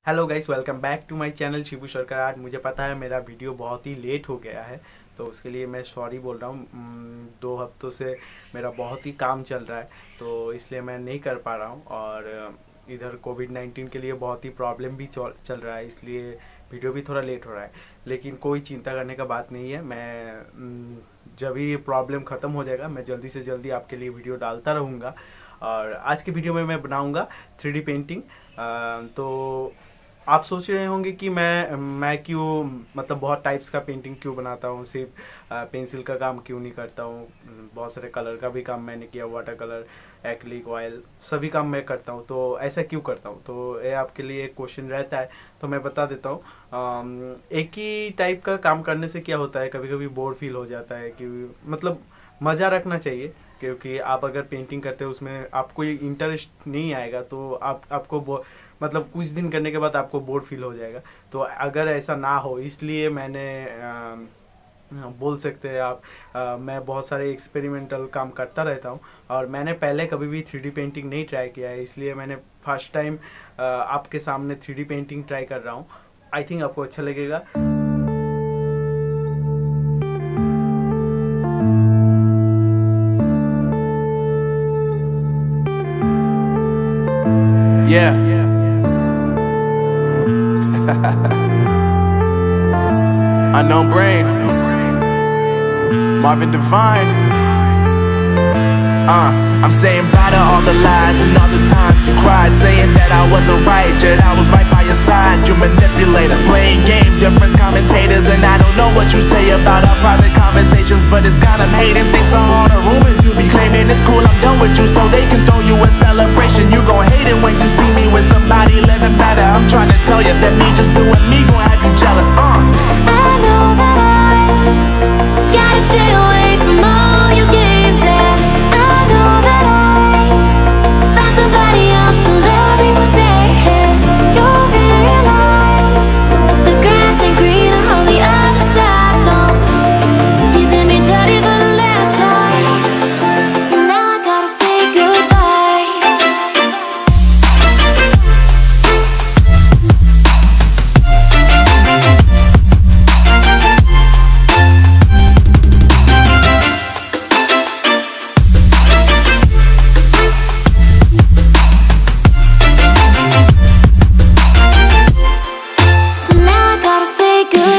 Hello guys, welcome back to my channel Shibu Sarkar art. मुझे पता है मेरा वीडियो बहुत ही लेट हो गया है, तो उसके लिए मैं सॉरी बोल रहा हूँ। 2 हफ्तों से मेरा बहुत ही काम चल रहा है, तो इसलिए मैं नहीं कर पा रहा हूँ। और इधर कोविड-19 के लिए बहुत ही प्रॉब्लम भी चल रहा है, इसलिए वीडियो भी थोड़ा लेट हो रहा है। लेकिन कोई चिंता करने का बात नहीं है। मैं जब ये प्रॉब्लम ख़त्म हो जाएगा, मैं जल्दी से जल्दी आपके लिए वीडियो डालता रहूँगा। और आज के वीडियो में मैं बनाऊँगा 3D पेंटिंग। तो आप सोच रहे होंगे कि मैं क्यों मतलब बहुत टाइप्स का पेंटिंग क्यों बनाता हूँ, सिर्फ पेंसिल का काम क्यों नहीं करता हूँ। बहुत सारे कलर का भी काम मैंने किया, वाटर कलर, एक्रिलिक, ऑयल, सभी काम मैं करता हूँ। तो ऐसा क्यों करता हूँ, तो ये आपके लिए एक क्वेश्चन रहता है, तो मैं बता देता हूँ। एक ही टाइप का काम करने से क्या होता है, कभी कभी बोर फील हो जाता है कि मतलब मज़ा रखना चाहिए। क्योंकि आप अगर पेंटिंग करते हो उसमें आपको इंटरेस्ट नहीं आएगा, तो आपको मतलब कुछ दिन करने के बाद आपको बोर फील हो जाएगा। तो अगर ऐसा ना हो, इसलिए मैंने बोल सकते हैं आप, मैं बहुत सारे एक्सपेरिमेंटल काम करता रहता हूँ। और मैंने पहले कभी भी 3D पेंटिंग नहीं ट्राई किया है, इसलिए मैंने फर्स्ट टाइम आपके सामने 3D पेंटिंग ट्राई कर रहा हूँ। आई थिंक आपको अच्छा लगेगा। Yeah. Unknown Brain, Marvin Devine. I'm saying bye to all the lies and all the times you cried, saying that I wasn't right, yet I was right by your side. You manipulator, playing games, your friends commentators, and I don't know what you say about our private conversations, but it's got them hating. Thanks to all the rumors you be claiming, it's cool, I'm done with you, so they can throw you a celebration. You gon' hate it when you see me with somebody living better. I'm trying to tell you that me just doing me gon' have you jealous. I know that I gotta stay away from all your games, yeah. I know that I found somebody else to love me one day, yeah. You'll realize the grass ain't greener on the other side, no. You did me dirty for the last time, so now I gotta say goodbye. So now I gotta say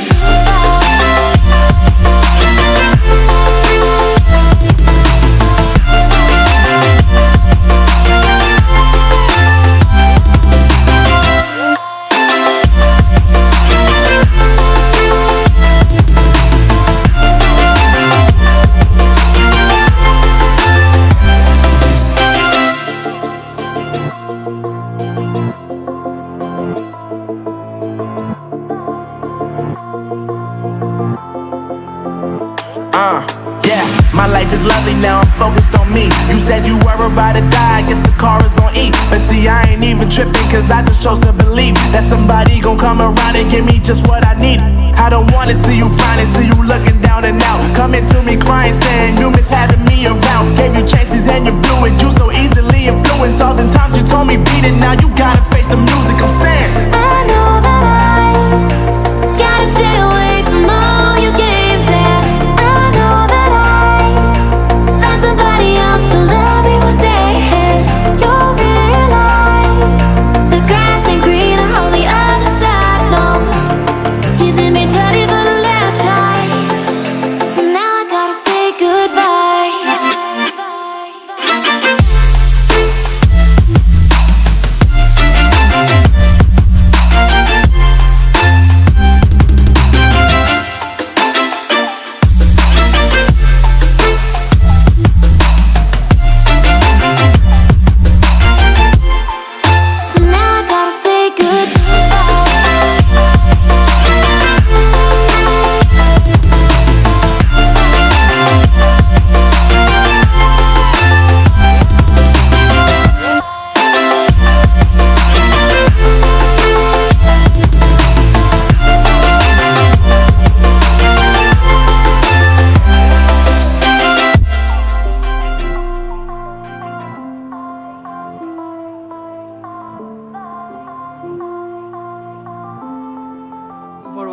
Yeah, my life is lovely now, I'm focused on me. You said you were about to die, I guess the car is on E. But see, I ain't even tripping, cause I just chose to believe that somebody gon' come around and give me just what I need. I don't wanna see you flying, see you looking down and out, coming to me crying, saying you miss having me around. Gave you chances and you blew it, you so easily influenced. All the times you told me beat it, now you gotta face the music. I'm saying I know that I gotta stay away from all your games, yeah. I know that I found somebody else to love me one day, yeah. You'll realize the grass ain't greener on the other side, no. You did me dirty for the last time, so now I gotta say goodbye.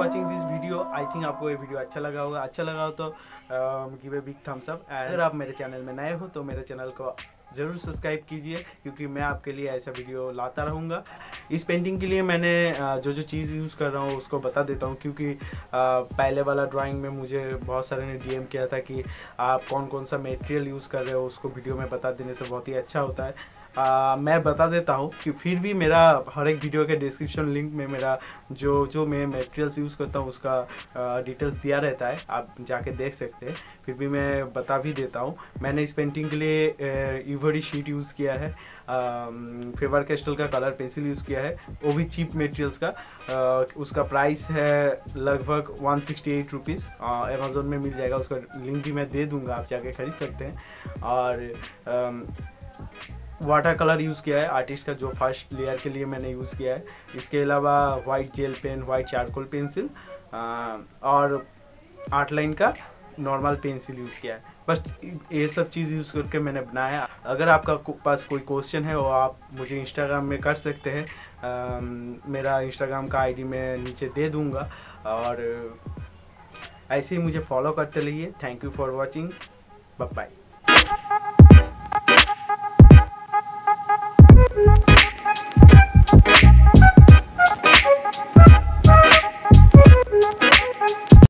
Watching this video. I think आपको ये video अच्छा लगा होगा। अच्छा लगा हो तो give a big thumbs up. अगर आप मेरे चैनल में नए हो तो मेरे चैनल को ज़रूर सब्सक्राइब कीजिए, क्योंकि मैं आपके लिए ऐसा वीडियो लाता रहूँगा। इस पेंटिंग के लिए मैंने जो चीज़ यूज़ कर रहा हूँ उसको बता देता हूँ, क्योंकि पहले वाला ड्राइंग में मुझे बहुत सारे ने DM किया था कि आप कौन कौन सा मटेरियल यूज़ कर रहे हो, उसको वीडियो में बता देने से बहुत ही अच्छा होता है। मैं बता देता हूँ कि फिर भी मेरा हर एक वीडियो के डिस्क्रिप्शन लिंक में मेरा जो मैं मटेरियल्स यूज़ करता हूँ उसका डिटेल्स दिया रहता है, आप जाके देख सकते हैं। फिर भी मैं बता भी देता हूँ। मैंने इस पेंटिंग के लिए इवरी शीट यूज़ किया है, फेबर कैस्टल का कलर पेंसिल यूज़ किया है, वो भी चीप मटेरियल्स का। उसका प्राइस है लगभग 168 रुपीज़। अमेज़ोन में मिल जाएगा, उसका लिंक भी मैं दे दूँगा, आप जाके खरीद सकते हैं। और वाटर कलर यूज़ किया है आर्टिस्ट का, जो फर्स्ट लेयर के लिए मैंने यूज़ किया है। इसके अलावा white gel pen, white charcoal pencil और 8 लाइन का नॉर्मल पेंसिल यूज़ किया है। बस ये सब चीज़ यूज़ करके मैंने बनाया। अगर आपका पास कोई क्वेश्चन है वो आप मुझे इंस्टाग्राम में कर सकते हैं। मेरा इंस्टाग्राम का ID मैं नीचे दे दूँगा, और ऐसे ही मुझे फॉलो करते रहिए। Thank you for watching, bye bye.